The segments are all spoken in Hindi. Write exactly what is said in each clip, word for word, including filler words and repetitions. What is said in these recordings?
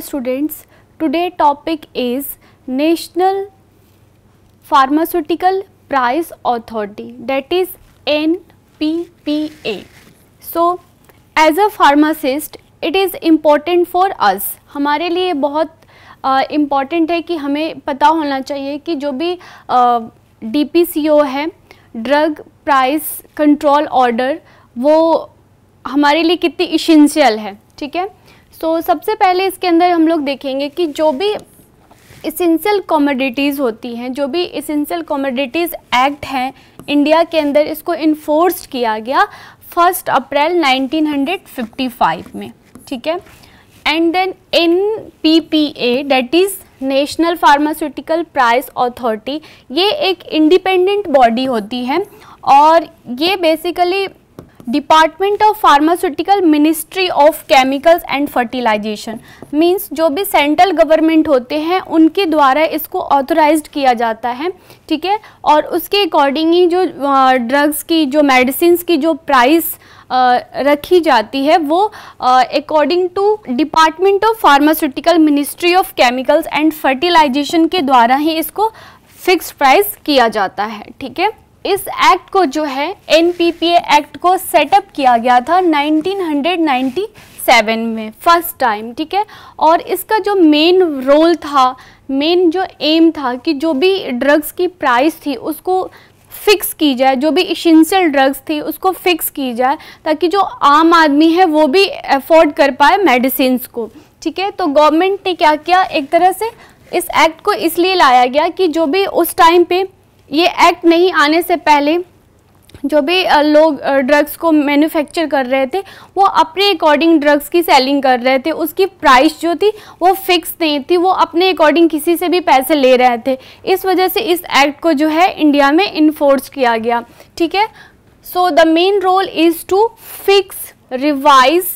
students, today topic is National Pharmaceutical Price Authority, that is N P P A. So as a pharmacist it is important for us, हमारे लिए बहुत इम्पॉर्टेंट uh, है कि हमें पता होना चाहिए कि जो भी डी पी सी ओ है, ड्रग प्राइस कंट्रोल ऑर्डर, वो हमारे लिए कितनी इसेंशियल है। ठीक है, सो so, सबसे पहले इसके अंदर हम लोग देखेंगे कि जो भी इसेंशियल कमोडिटीज़ होती हैं, जो भी इसेंशियल कमोडिटीज़ एक्ट हैं इंडिया के अंदर, इसको इन्फोर्स किया गया first April nineteen fifty five में। ठीक है, and then N P P A that is national pharmaceutical price authority, ये एक इंडिपेंडेंट बॉडी होती है और ये basically department of pharmaceutical ministry of chemicals and fertilisation means जो भी सेंट्रल गवर्नमेंट होते हैं उनके द्वारा इसको ऑथराइज्ड किया जाता है। ठीक है, और उसके अकॉर्डिंग ही जो ड्रग्स की, जो मेडिसिन की जो प्राइस रखी जाती है वो according to department of pharmaceutical ministry of chemicals and fertilisation के द्वारा ही इसको फिक्स प्राइस किया जाता है। ठीक है, इस एक्ट को जो है N P P A act को सेटअप किया गया था नाइनटीन नाइंटी सेवन में फर्स्ट टाइम। ठीक है, और इसका जो मेन रोल था, मेन जो एम था कि जो भी ड्रग्स की प्राइस थी उसको फिक्स की जाए, जो भी इसेंशियल ड्रग्स थी उसको फिक्स की जाए ताकि जो आम आदमी है वो भी अफोर्ड कर पाए मेडिसिन को। ठीक है, तो गवर्नमेंट ने क्या किया, एक तरह से इस एक्ट को इसलिए लाया गया कि जो भी उस टाइम पे ये एक्ट नहीं आने से पहले जो भी लोग ड्रग्स को मैन्युफैक्चर कर रहे थे वो अपने अकॉर्डिंग ड्रग्स की सेलिंग कर रहे थे, उसकी प्राइस जो थी वो फिक्स नहीं थी, वो अपने अकॉर्डिंग किसी से भी पैसे ले रहे थे। इस वजह से इस एक्ट को जो है इंडिया में इन्फोर्स किया गया। ठीक है, so the main role is to fix, revise,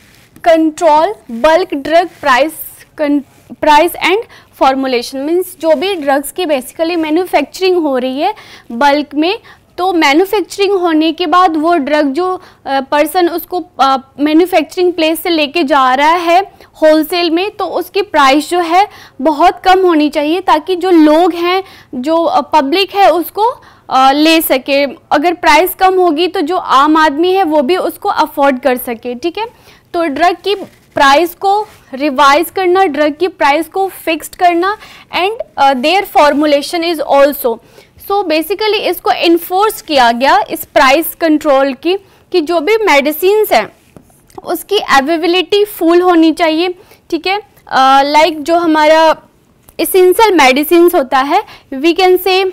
control bulk drug price price and formulation means जो भी ड्रग्स की बेसिकली मैन्युफैक्चरिंग हो रही है बल्क में, तो मैन्युफैक्चरिंग होने के बाद वो ड्रग जो पर्सन उसको मैन्युफैक्चरिंग प्लेस से लेके जा रहा है होलसेल में, तो उसकी प्राइस जो है बहुत कम होनी चाहिए ताकि जो लोग हैं, जो पब्लिक है उसको आ, ले सके। अगर प्राइस कम होगी तो जो आम आदमी है वो भी उसको अफोर्ड कर सके। ठीक है, तो ड्रग की प्राइस को रिवाइज करना, ड्रग की प्राइस को फिक्स्ड करना and their formulation is also. So basically इसको इन्फोर्स किया गया इस प्राइस कंट्रोल की कि जो भी मेडिसिन्स हैं उसकी अवेलेबिलिटी फुल होनी चाहिए। ठीक है, लाइक uh, like जो हमारा इसेंशियल मेडिसिन्स होता है, we can say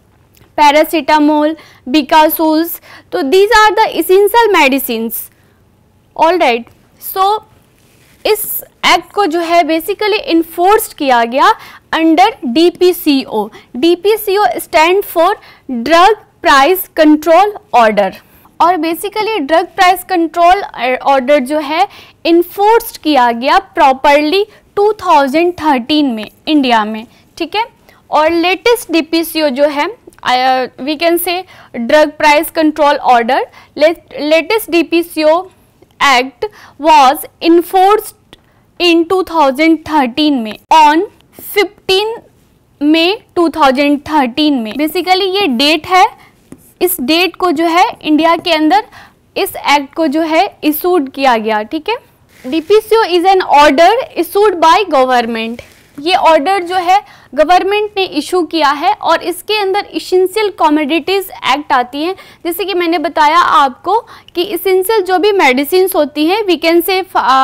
paracetamol, Becosules, तो these are the essential medicines. All right, so इस एक्ट को जो है बेसिकली इन्फोर्स्ड किया गया under D P C O. D P C O stand for drug price control order, और basically drug price control order जो है इन्फोर्स्ड किया गया प्रॉपरली टू थाउजेंड थर्टीन में इंडिया में। ठीक है, और latest D P C O जो है we can say drug price control order, latest D P C O act was enforced in two thousand thirteen में on fifteen May two thousand thirteen में। बेसिकली ये डेट है, इस डेट को जो है इंडिया के अंदर इस एक्ट को जो है इशूड किया गया। ठीक है, D P C O is an order issued by government. ये ऑर्डर जो है गवर्नमेंट ने इशू किया है और इसके अंदर इसेंशियल कमोडिटीज़ एक्ट आती हैं। जैसे कि मैंने बताया आपको कि इसेंशियल जो भी मेडिसिन्स होती हैं, we can say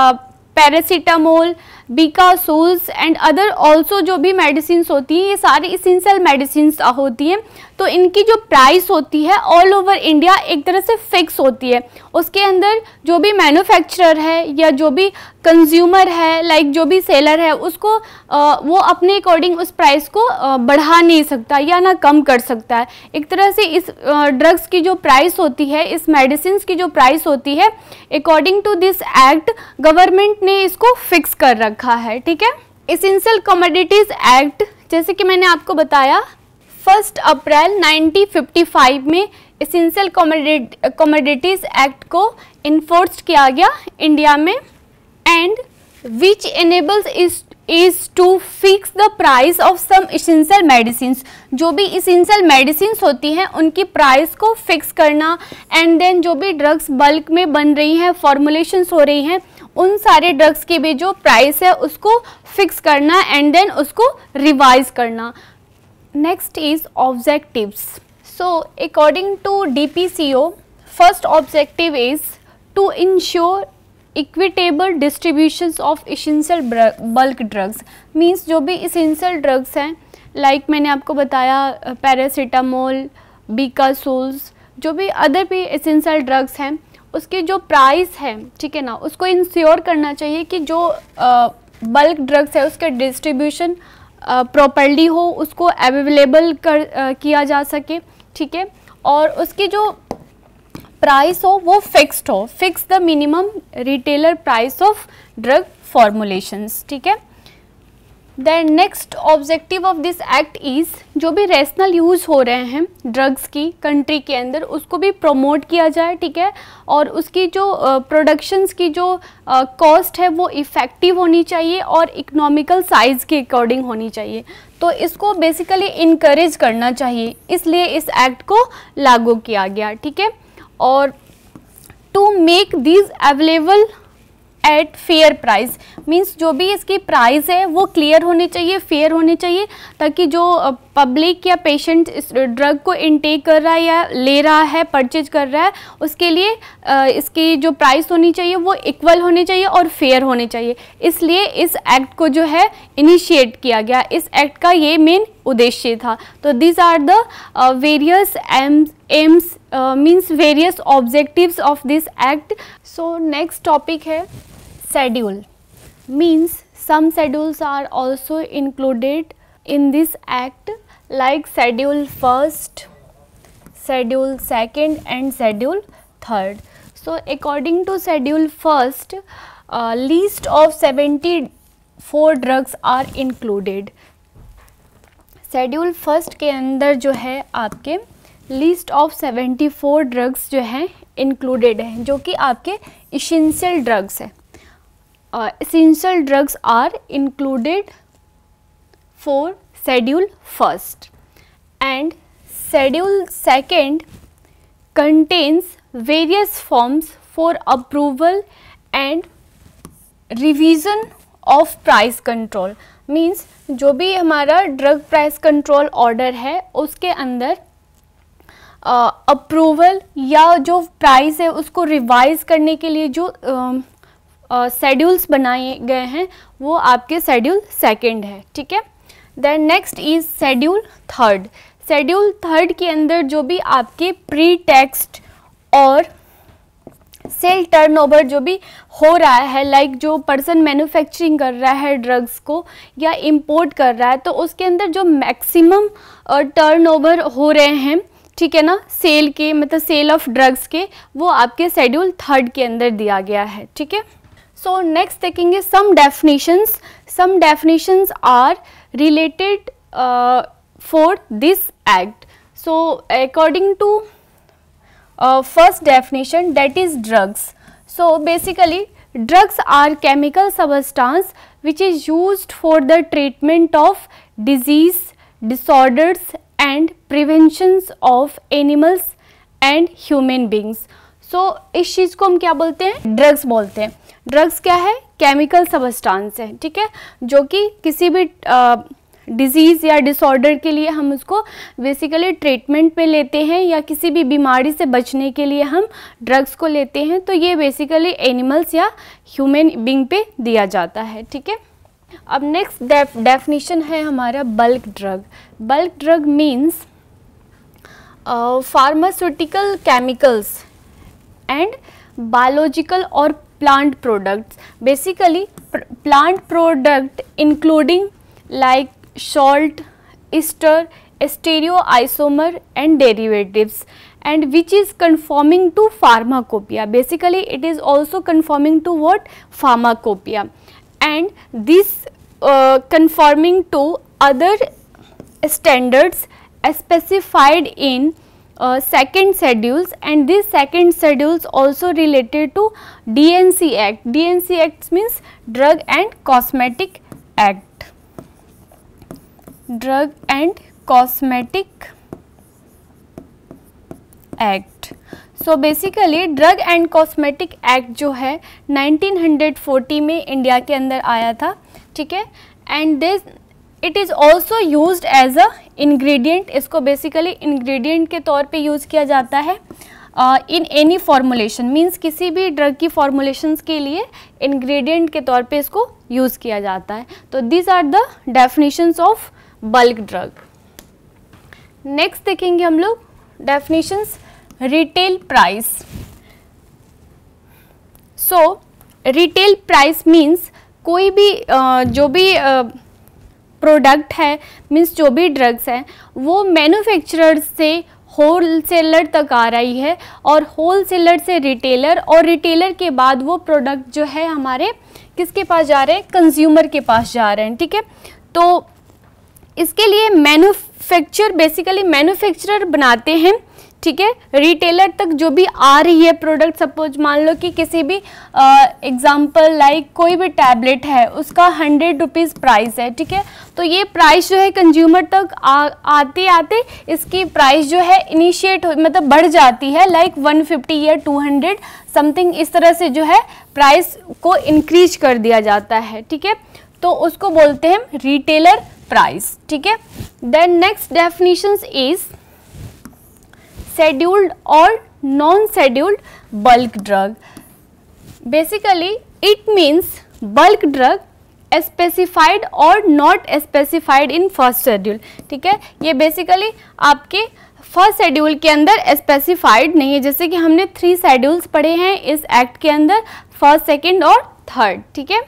paracetamol, Becosules and other also जो भी मेडिसिन्स होती हैं, ये सारी इसेंशियल मेडिसिन्स होती हैं। तो इनकी जो प्राइस होती है ऑल ओवर इंडिया एक तरह से फिक्स होती है। उसके अंदर जो भी मैन्युफैक्चरर है या जो भी कंज्यूमर है, लाइक जो भी सेलर है, उसको आ, वो अपने अकॉर्डिंग उस प्राइस को आ, बढ़ा नहीं सकता या ना कम कर सकता है। एक तरह से इस ड्रग्स की जो प्राइस होती है, इस मेडिसिन की जो प्राइस होती है, according to this act government ने इसको फिक्स कर रखा है। ठीक है, एसेंशियल कमोडिटीज एक्ट जैसे कि मैंने आपको बताया first April nineteen fifty five में एसेंशियल कमोडिटीज एक्ट को इन्फोर्स किया गया इंडिया में, and which enables is is to fix the price of some essential medicines. जो भी essential medicines होती हैं उनकी प्राइस को फिक्स करना, एंड देन जो भी ड्रग्स बल्क में बन रही हैं, फॉर्मुलेशंस हो रही हैं, उन सारे ड्रग्स की भी जो प्राइस है उसको फिक्स करना एंड देन उसको रिवाइज करना. Next is objectives. So according to D P C O, first objective is to ensure equitable distributions of essential bulk drugs. Means जो भी इसेंशियल ड्रग्स हैं, लाइक like मैंने आपको बताया पैरासीटामोल, बीकासोल्स, जो भी अदर भी इसेंशियल ड्रग्स हैं, उसकी जो प्राइस है, ठीक है ना, उसको इंश्योर करना चाहिए कि जो बल्क ड्रग्स है उसका डिस्ट्रीब्यूशन प्रॉपर्ली हो, उसको अवेलेबल कर uh, किया जा सके, ठीक है, और उसकी जो प्राइस हो वो फिक्स्ड हो, fix the minimum retailer price of drug formulations, ठीक है. Then next objective of this act is जो भी रेशनल यूज़ हो रहे हैं ड्रग्स की कंट्री के अंदर उसको भी प्रमोट किया जाए, ठीक है, और उसकी जो प्रोडक्शंस uh, की जो कॉस्ट uh, है वो इफ़ेक्टिव होनी चाहिए और इकोनॉमिकल साइज़ के अकॉर्डिंग होनी चाहिए. तो इसको बेसिकली इनकरेज करना चाहिए, इसलिए इस एक्ट को लागू किया गया, ठीक है. और to make these available at fair price, means जो भी इसकी प्राइस है वो क्लियर होनी चाहिए, फेयर होनी चाहिए, ताकि जो पब्लिक या पेशेंट इस ड्रग को इनटेक कर रहा है या ले रहा है, परचेज कर रहा है, उसके लिए इसकी जो प्राइस होनी चाहिए वो इक्वल होनी चाहिए और फेयर होनी चाहिए. इसलिए इस एक्ट को जो है इनिशिएट किया गया, इस एक्ट का ये मेन उद्देश्य था. तो these are the various aims aims means various objectives of this act. So next topic है schedule. Means some schedules are also included in this act, like schedule first, schedule second and schedule third. So according to schedule first, uh, list of seventy-four drugs are included. schedule first के अंदर जो है आपके list of seventy-four drugs जो है included है, जो कि आपके essential drugs है. uh, essential drugs are included for schedule first, and schedule second contains various forms for approval and revision of price control. means जो भी हमारा ड्रग प्राइस कंट्रोल ऑर्डर है उसके अंदर अप्रूवल uh, या जो प्राइस है उसको रिवाइज करने के लिए जो शेड्यूल्स uh, uh, बनाए गए हैं वो आपके शेड्यूल सेकंड है, ठीक है. Then next is schedule third. Schedule third के अंदर जो भी आपके प्री टेक्स्ट और सेल टर्नओवर जो भी हो रहा है, लाइक जो पर्सन मैन्युफैक्चरिंग कर रहा है ड्रग्स को या इंपोर्ट कर रहा है, तो उसके अंदर जो मैक्सिमम टर्नओवर हो रहे हैं, ठीक है ना, सेल के, मतलब सेल ऑफ ड्रग्स के, वो आपके शेड्यूल थर्ड के अंदर दिया गया है, ठीक है. सो नेक्स्ट देखेंगे some definitions. Some definitions are related uh, for this act. So according to uh, first definition, that is drugs. So basically drugs are chemical substance which is used for the treatment of disease, disorders and preventions of animals and human beings. So इस चीज़ को हम क्या बोलते हैं, ड्रग्स बोलते हैं. ड्रग्स क्या है, केमिकल सबस्टांस है, ठीक है, जो कि किसी भी डिजीज़ या डिसऑर्डर के लिए हम उसको बेसिकली ट्रीटमेंट पे लेते हैं या किसी भी बीमारी से बचने के लिए हम ड्रग्स को लेते हैं. तो ये बेसिकली एनिमल्स या ह्यूमन बींग पे दिया जाता है, ठीक है. अब नेक्स्ट डेफिनेशन है हमारा bulk drug. Bulk drug means pharmaceutical chemicals and biological और plant products. Basically plant product including like salt, ester, stereoisomer and derivatives, and which is conforming to pharmacopoeia. Basically it is also conforming to what, pharmacopoeia, and this uh, conforming to other standards specified in second schedules, and these second schedules also related to D N C Act. D N C Act means Drug and Cosmetic Act. Drug and Cosmetic Act. So basically drug and cosmetic act जो है नाइनटीन फोर्टी में इंडिया के अंदर आया था, ठीक है, and this it is also used as a ingredient. इसको बेसिकली इंग्रेडिएंट के तौर पे यूज़ किया जाता है इन एनी फॉर्मुलेशन, मींस किसी भी ड्रग की फॉर्मुलेशंस के लिए इंग्रेडिएंट के तौर पे इसको यूज़ किया जाता है. तो this are the definitions of bulk drug. Next देखेंगे हम लोग definitions. Retail price. So retail price means कोई भी uh, जो भी प्रोडक्ट uh, है, मीन्स जो भी ड्रग्स हैं वो मैन्युफैक्चरर से होल सेलर तक आ रही है, और होल सेलर से रिटेलर, और रिटेलर के बाद वो प्रोडक्ट जो है हमारे किसके पास जा रहे हैं, कंज्यूमर के पास जा रहे हैं, ठीक है. तो इसके लिए मैन्युफैक्चर बेसिकली मैन्युफैक्चरर बनाते हैं, ठीक है, रिटेलर तक जो भी आ रही है प्रोडक्ट. सपोज मान लो कि किसी भी एग्जांपल लाइक कोई भी टैबलेट है उसका हंड्रेड रुपीज़ प्राइस है, ठीक है, तो ये प्राइस जो है कंज्यूमर तक आ, आते आते इसकी प्राइस जो है इनिशिएट मतलब बढ़ जाती है, लाइक वन फिफ्टी या टू हंड्रेड समथिंग, इस तरह से जो है प्राइस को इंक्रीज कर दिया जाता है, ठीक है, तो उसको बोलते हैं रिटेलर प्राइस, ठीक है. Then next definitions is scheduled or non-scheduled bulk drug. Basically it means bulk drug specified or not specified in first schedule, ठीक है. ये बेसिकली आपके फर्स्ट शेड्यूल के अंदर स्पेसिफाइड नहीं है, जैसे कि हमने थ्री शेड्यूल्स पढ़े हैं इस एक्ट के अंदर, फर्स्ट, सेकेंड और थर्ड, ठीक है.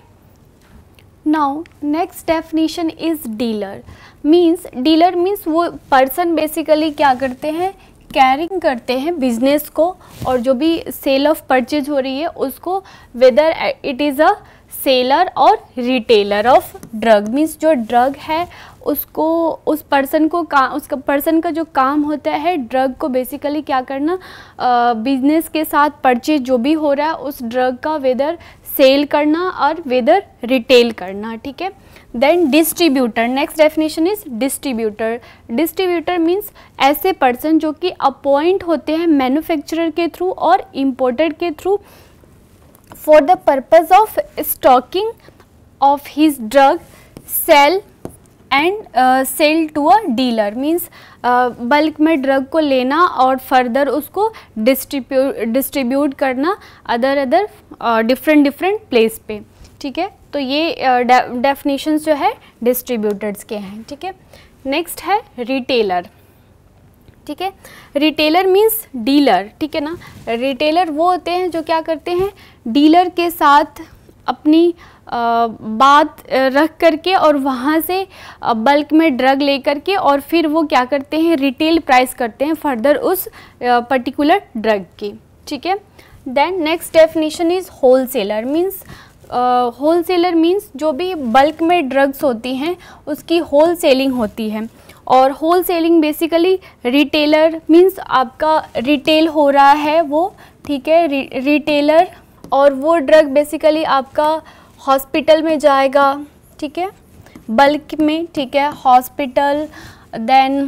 Now next definition is dealer. Means dealer means वो पर्सन बेसिकली क्या करते हैं, कैरिंग करते हैं बिजनेस को, और जो भी सेल ऑफ परचेज हो रही है उसको, whether it is a seller और रिटेलर ऑफ ड्रग. मीन्स जो ड्रग है उसको उस पर्सन को का उसका पर्सन का जो काम होता है ड्रग को बेसिकली क्या करना, बिजनेस के साथ परचेज जो भी हो रहा है उस ड्रग का वेदर सेल करना और वेदर रिटेल करना, ठीक है. Then distributor. Next definition is distributor. Distributor means ऐसे पर्सन जो कि अपॉइंट होते हैं मैन्युफैक्चरर के थ्रू और इम्पोर्टर के through for the purpose of stocking of his drug, sale and sale to a dealer. Means bulk में ड्रग को लेना और फर्दर उसको डिस्ट्रीब्यूट डिस्ट्रीब्यूट करना other other different different place पे, ठीक है. तो ये डेफिनेशंस uh, जो है डिस्ट्रीब्यूटर्स के हैं, ठीक है. नेक्स्ट है रिटेलर, ठीक है. रिटेलर मीन्स डीलर, ठीक है ना. रिटेलर वो होते हैं जो क्या करते हैं, डीलर के साथ अपनी आ, बात रख करके और वहाँ से बल्क में ड्रग ले करके और फिर वो क्या करते हैं, रिटेल प्राइस करते हैं फर्दर उस पर्टिकुलर ड्रग की, ठीक है. Then next definition is wholesaler. Means wholesaler means जो भी बल्क में ड्रग्स होती हैं उसकी होल सेलिंग होती है, और wholesaling basically retailer means आपका रिटेल हो रहा है वो, ठीक है, रि, रिटेलर, और वो ड्रग बेसिकली आपका हॉस्पिटल में जाएगा, ठीक है, बल्क में, ठीक है, hospital, then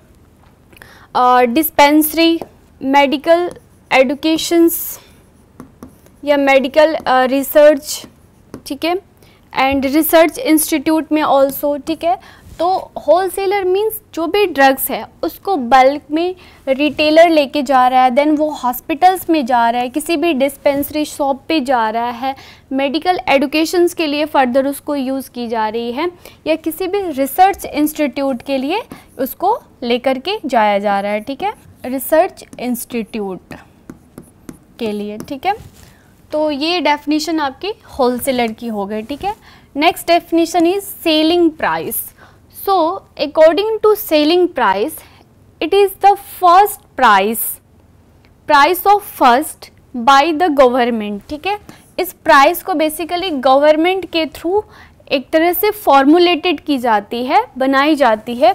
dispensary, medical educations या मेडिकल रिसर्च, ठीक है, एंड रिसर्च इंस्टीट्यूट में ऑल्सो, ठीक है. तो होल सेलर मीन्स जो भी ड्रग्स है उसको बल्क में रिटेलर लेके जा रहा है, देन वो हॉस्पिटल्स में जा रहा है, किसी भी डिस्पेंसरी शॉप पे जा रहा है, मेडिकल एडुकेशंस के लिए फर्दर उसको यूज़ की जा रही है, या किसी भी रिसर्च इंस्टीट्यूट के लिए उसको लेकर के जाया जा रहा है, ठीक है, रिसर्च इंस्टीट्यूट के लिए, ठीक है. तो ये डेफिनेशन आपकी होलसेलर की हो गई, ठीक है. Next definition is selling price. So according to selling price, it is the first price price of first by the government, ठीक है. इस प्राइस को बेसिकली गवर्नमेंट के थ्रू एक तरह से फॉर्मुलेटेड की जाती है, बनाई जाती है,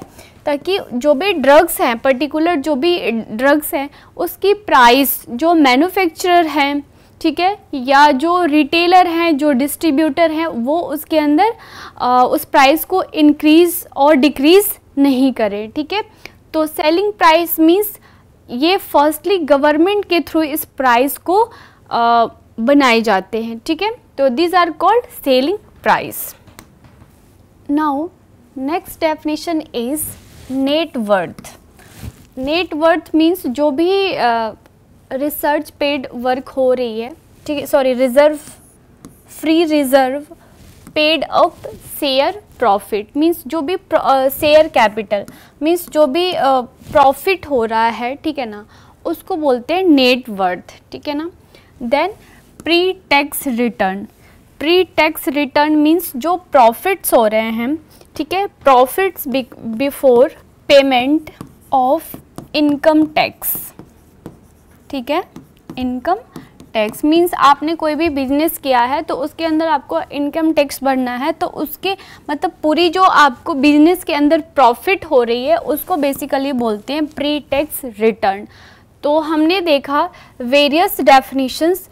ताकि जो भी ड्रग्स हैं, पर्टिकुलर जो भी ड्रग्स हैं, उसकी प्राइस जो मैन्युफैक्चरर हैं, ठीक है, या जो रिटेलर हैं, जो डिस्ट्रीब्यूटर हैं, वो उसके अंदर आ, उस प्राइस को इंक्रीज़ और डिक्रीज़ नहीं करें, ठीक है। तो सेलिंग प्राइस मीन्स ये फर्स्टली गवर्नमेंट के थ्रू इस प्राइस को आ, बनाए जाते हैं, ठीक है। तो these are called selling price. Now next definition is net worth. Net worth means जो भी रिसर्च पेड वर्क हो रही है, ठीक है, sorry reserve, free reserve, paid up share profit means जो भी शेयर कैपिटल मीन्स जो भी प्रॉफिट uh, हो रहा है, ठीक है ना, उसको बोलते हैं नेट वर्थ, ठीक है ना। Then pre tax return. Pre tax return means जो प्रॉफिट्स हो रहे हैं, ठीक है, profits before payment of income tax, ठीक है। इनकम टैक्स मीन्स आपने कोई भी बिजनेस किया है तो उसके अंदर आपको इनकम टैक्स भरना है, तो उसके मतलब पूरी जो आपको बिजनेस के अंदर प्रॉफिट हो रही है उसको बेसिकली बोलते हैं प्री टैक्स रिटर्न। तो हमने देखा वेरियस डेफिनेशंस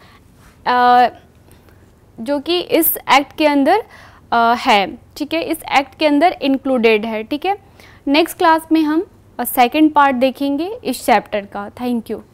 जो कि इस एक्ट के अंदर आ, है, ठीक है, इस एक्ट के अंदर इंक्लूडेड है, ठीक है। नेक्स्ट क्लास में हम सेकेंड पार्ट देखेंगे इस चैप्टर का। Thank you.